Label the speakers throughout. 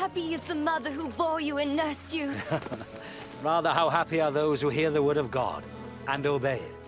Speaker 1: happy is the mother who bore you and nursed you.
Speaker 2: Rather, how happy are those who hear the word of God and obey it.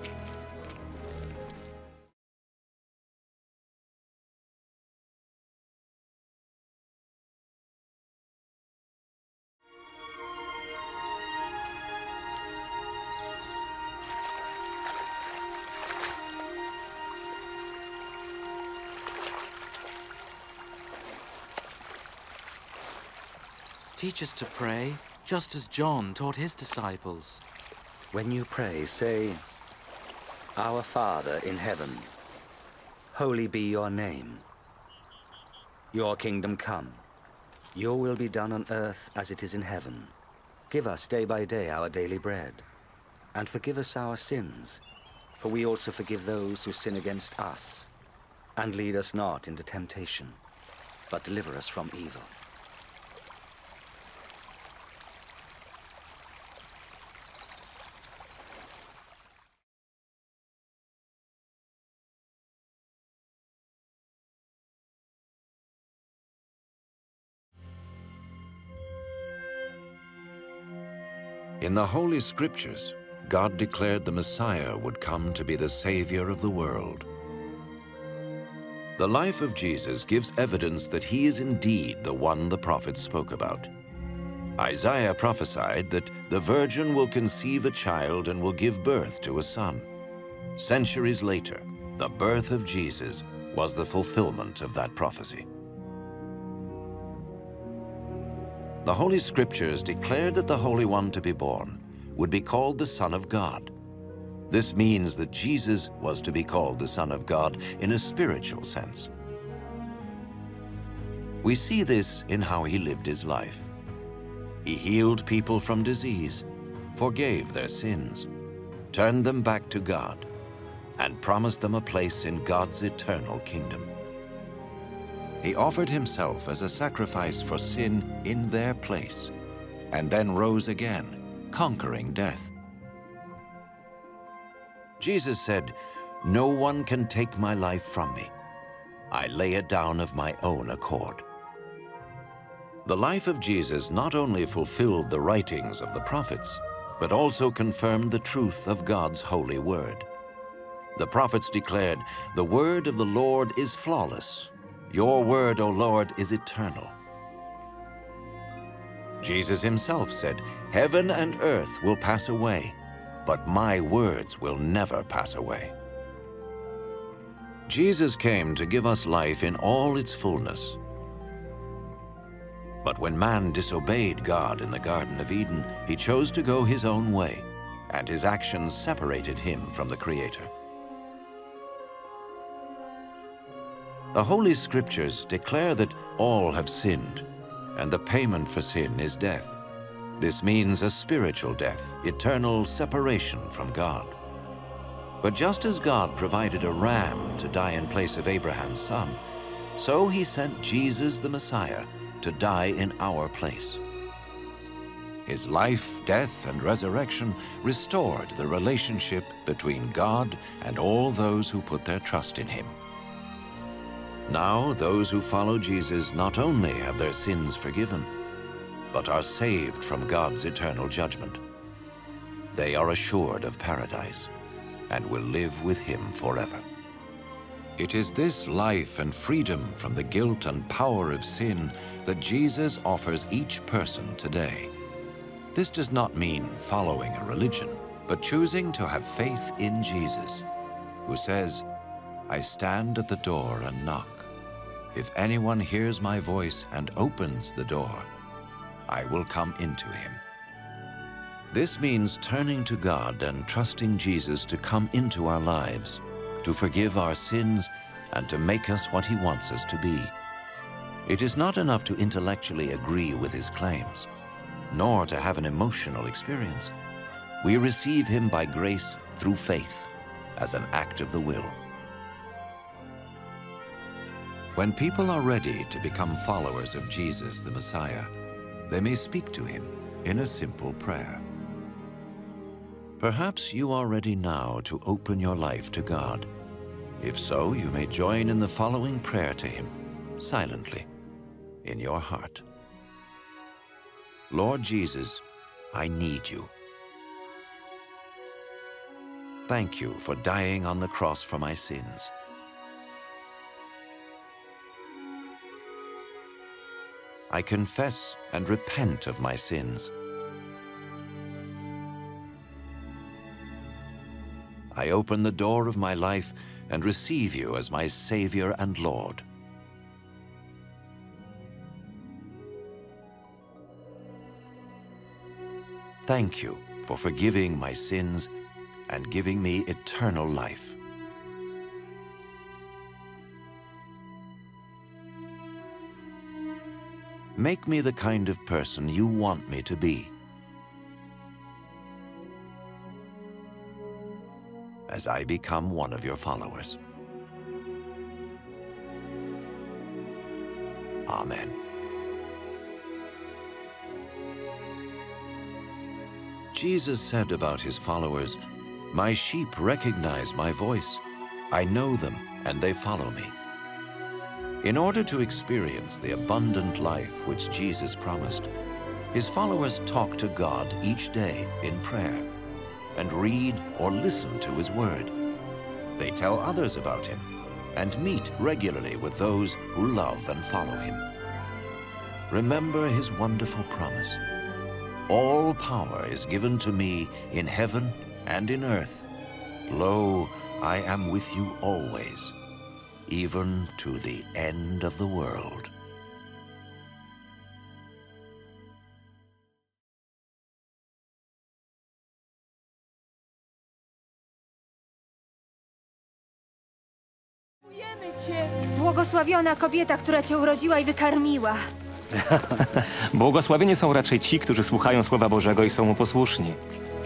Speaker 3: Teach us to pray, just as John taught his disciples.
Speaker 2: When you pray, say, Our Father in heaven, holy be your name. Your kingdom come. Your will be done on earth as it is in heaven. Give us day by day our daily bread. And forgive us our sins, for we also forgive those who sin against us. And lead us not into temptation, but deliver us from evil.
Speaker 4: In the Holy Scriptures, God declared the Messiah would come to be the Savior of the world. The life of Jesus gives evidence that he is indeed the one the prophets spoke about. Isaiah prophesied that the virgin will conceive a child and will give birth to a son. Centuries later, the birth of Jesus was the fulfillment of that prophecy. The Holy Scriptures declared that the Holy One to be born would be called the Son of God. This means that Jesus was to be called the Son of God in a spiritual sense. We see this in how he lived his life. He healed people from disease, forgave their sins, turned them back to God, and promised them a place in God's eternal kingdom. He offered himself as a sacrifice for sin in their place, and then rose again, conquering death. Jesus said, "No one can take my life from me. I lay it down of my own accord." The life of Jesus not only fulfilled the writings of the prophets, but also confirmed the truth of God's holy word. The prophets declared, "The word of the Lord is flawless. Your word, O Lord, is eternal." Jesus himself said, "Heaven and earth will pass away, but my words will never pass away." Jesus came to give us life in all its fullness. But when man disobeyed God in the Garden of Eden, he chose to go his own way, and his actions separated him from the Creator. The Holy Scriptures declare that all have sinned, and the payment for sin is death. This means a spiritual death, eternal separation from God. But just as God provided a ram to die in place of Abraham's son, so he sent Jesus the Messiah to die in our place. His life, death, and resurrection restored the relationship between God and all those who put their trust in him. Now, those who follow Jesus not only have their sins forgiven, but are saved from God's eternal judgment. They are assured of paradise and will live with him forever. It is this life and freedom from the guilt and power of sin that Jesus offers each person today. This does not mean following a religion, but choosing to have faith in Jesus, who says, "I stand at the door and knock. If anyone hears my voice and opens the door, I will come into him." This means turning to God and trusting Jesus to come into our lives, to forgive our sins, and to make us what he wants us to be. It is not enough to intellectually agree with his claims, nor to have an emotional experience. We receive him by grace through faith, as an act of the will. When people are ready to become followers of Jesus the Messiah, they may speak to him in a simple prayer. Perhaps you are ready now to open your life to God. If so, you may join in the following prayer to him, silently, in your heart. Lord Jesus, I need you. Thank you for dying on the cross for my sins. I confess and repent of my sins. I open the door of my life and receive you as my Savior and Lord. Thank you for forgiving my sins and giving me eternal life. Make me the kind of person you want me to be. As I become one of your followers. Amen. Jesus said about his followers, "My sheep recognize my voice. I know them, and they follow me." In order to experience the abundant life which Jesus promised, his followers talk to God each day in prayer and read or listen to his word. They tell others about him and meet regularly with those who love and follow him. Remember his wonderful promise. All power is given to me in heaven and in earth. Lo, I am with you always, even to the end of the world.
Speaker 1: Błogosławiona kobieta, która cię urodziła i wykarmiła.
Speaker 5: Błogosławieni są raczej ci, którzy słuchają Słowa Bożego i są mu posłuszni.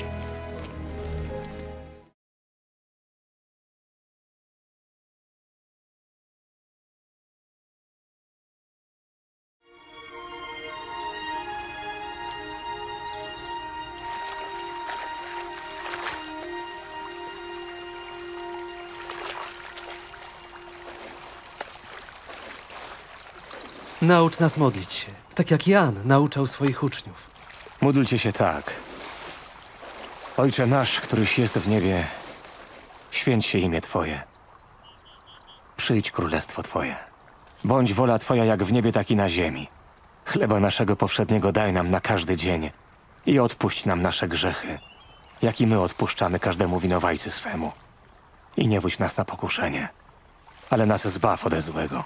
Speaker 6: Naucz nas modlić się, tak jak Jan nauczał swoich uczniów.
Speaker 5: Módlcie się tak. Ojcze nasz, któryś jest w niebie, święć się imię Twoje. Przyjdź królestwo Twoje. Bądź wola Twoja jak w niebie, tak i na ziemi. Chleba naszego powszedniego daj nam na każdy dzień i odpuść nam nasze grzechy, jak i my odpuszczamy każdemu winowajcy swemu. I nie wódź nas na pokuszenie, ale nas zbaw ode złego.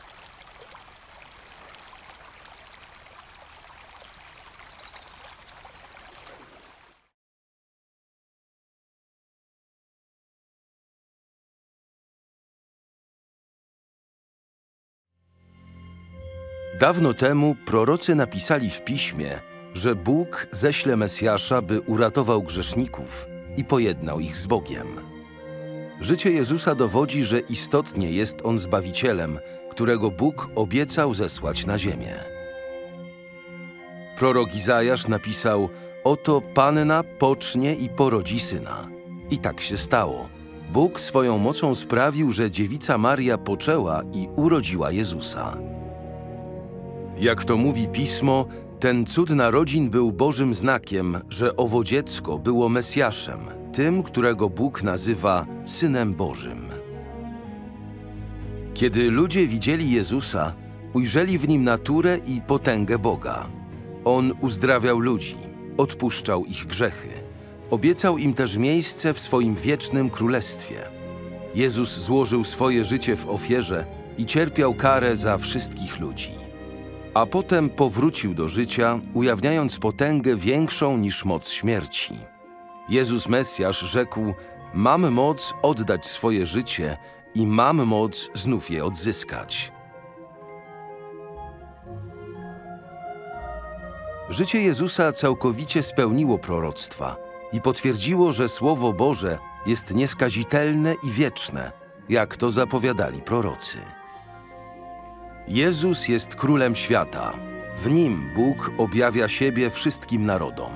Speaker 7: Dawno temu prorocy napisali w Piśmie, że Bóg ześle Mesjasza, by uratował grzeszników i pojednał ich z Bogiem. Życie Jezusa dowodzi, że istotnie jest On Zbawicielem, którego Bóg obiecał zesłać na ziemię. Prorok Izajasz napisał: „Oto Panna pocznie i porodzi syna”. I tak się stało. Bóg swoją mocą sprawił, że dziewica Maria poczęła i urodziła Jezusa. Jak to mówi Pismo, ten cud narodzin był Bożym znakiem, że owo dziecko było Mesjaszem, tym, którego Bóg nazywa Synem Bożym. Kiedy ludzie widzieli Jezusa, ujrzeli w Nim naturę i potęgę Boga. On uzdrawiał ludzi, odpuszczał ich grzechy. Obiecał im też miejsce w swoim wiecznym królestwie. Jezus złożył swoje życie w ofierze i cierpiał karę za wszystkich ludzi. A potem powrócił do życia, ujawniając potęgę większą niż moc śmierci. Jezus Mesjasz rzekł: „Mam moc oddać swoje życie i mam moc znów je odzyskać”. Życie Jezusa całkowicie spełniło proroctwa i potwierdziło, że Słowo Boże jest nieskazitelne i wieczne, jak to zapowiadali prorocy. Jezus jest Królem świata. W Nim Bóg objawia siebie wszystkim narodom.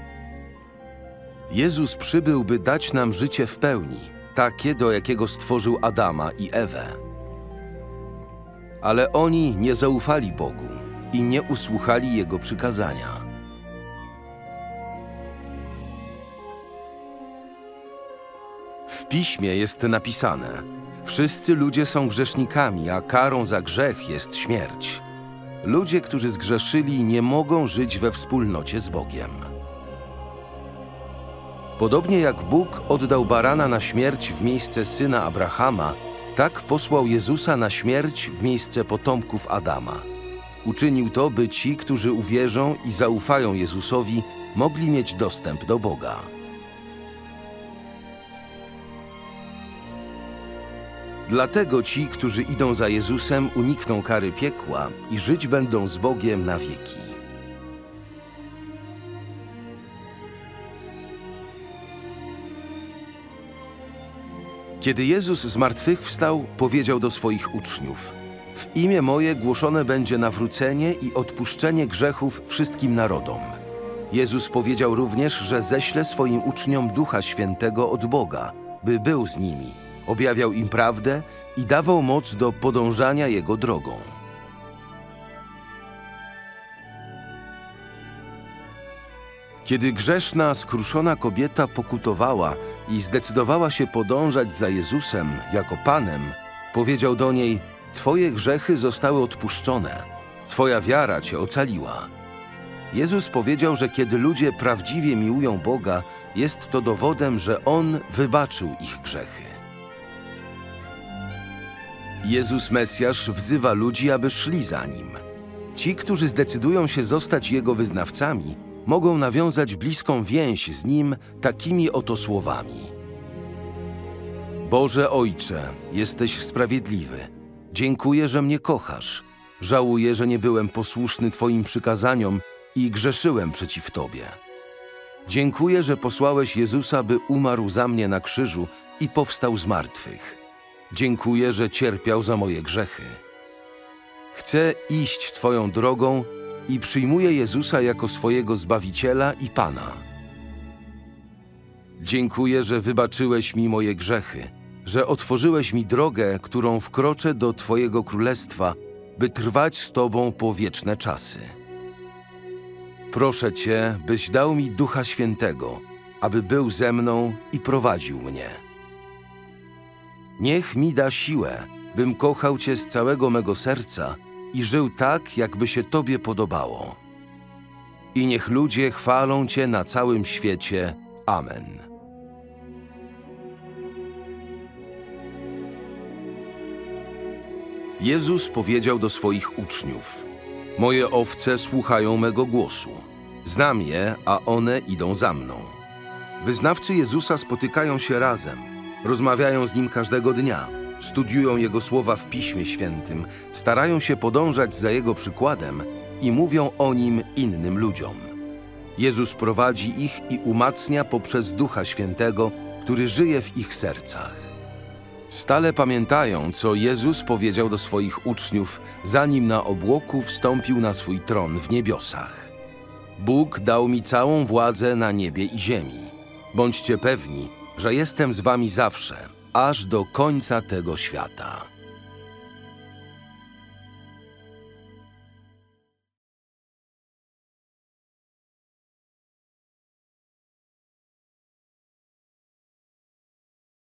Speaker 7: Jezus przybył, by dać nam życie w pełni, takie, do jakiego stworzył Adama i Ewę. Ale oni nie zaufali Bogu i nie usłuchali Jego przykazania. W Piśmie jest napisane: wszyscy ludzie są grzesznikami, a karą za grzech jest śmierć. Ludzie, którzy zgrzeszyli, nie mogą żyć we wspólnocie z Bogiem. Podobnie jak Bóg oddał barana na śmierć w miejsce syna Abrahama, tak posłał Jezusa na śmierć w miejsce potomków Adama. Uczynił to, by ci, którzy uwierzą i zaufają Jezusowi, mogli mieć dostęp do Boga. Dlatego ci, którzy idą za Jezusem, unikną kary piekła i żyć będą z Bogiem na wieki. Kiedy Jezus zmartwychwstał, powiedział do swoich uczniów: w imię moje głoszone będzie nawrócenie i odpuszczenie grzechów wszystkim narodom. Jezus powiedział również, że ześle swoim uczniom Ducha Świętego od Boga, by był z nimi, objawiał im prawdę i dawał moc do podążania Jego drogą. Kiedy grzeszna, skruszona kobieta pokutowała i zdecydowała się podążać za Jezusem jako Panem, powiedział do niej: twoje grzechy zostały odpuszczone, twoja wiara cię ocaliła. Jezus powiedział, że kiedy ludzie prawdziwie miłują Boga, jest to dowodem, że On wybaczył ich grzechy. Jezus Mesjasz wzywa ludzi, aby szli za Nim. Ci, którzy zdecydują się zostać Jego wyznawcami, mogą nawiązać bliską więź z Nim takimi oto słowami: Boże Ojcze, jesteś sprawiedliwy. Dziękuję, że mnie kochasz. Żałuję, że nie byłem posłuszny Twoim przykazaniom i grzeszyłem przeciw Tobie. Dziękuję, że posłałeś Jezusa, by umarł za mnie na krzyżu i powstał z martwych. Dziękuję, że cierpiał za moje grzechy. Chcę iść Twoją drogą i przyjmuję Jezusa jako swojego Zbawiciela i Pana. Dziękuję, że wybaczyłeś mi moje grzechy, że otworzyłeś mi drogę, którą wkroczę do Twojego Królestwa, by trwać z Tobą po wieczne czasy. Proszę Cię, byś dał mi Ducha Świętego, aby był ze mną i prowadził mnie. Niech mi da siłę, bym kochał Cię z całego mego serca i żył tak, jakby się Tobie podobało. I niech ludzie chwalą Cię na całym świecie. Amen. Jezus powiedział do swoich uczniów: moje owce słuchają mego głosu. Znam je, a one idą za mną. Wyznawcy Jezusa spotykają się razem, rozmawiają z Nim każdego dnia, studiują Jego słowa w Piśmie Świętym, starają się podążać za Jego przykładem i mówią o Nim innym ludziom. Jezus prowadzi ich i umacnia poprzez Ducha Świętego, który żyje w ich sercach. Stale pamiętają, co Jezus powiedział do swoich uczniów, zanim na obłoku wstąpił na swój tron w niebiosach. Bóg dał mi całą władzę na niebie i ziemi. Bądźcie pewni, że jestem z wami zawsze, aż do końca tego świata.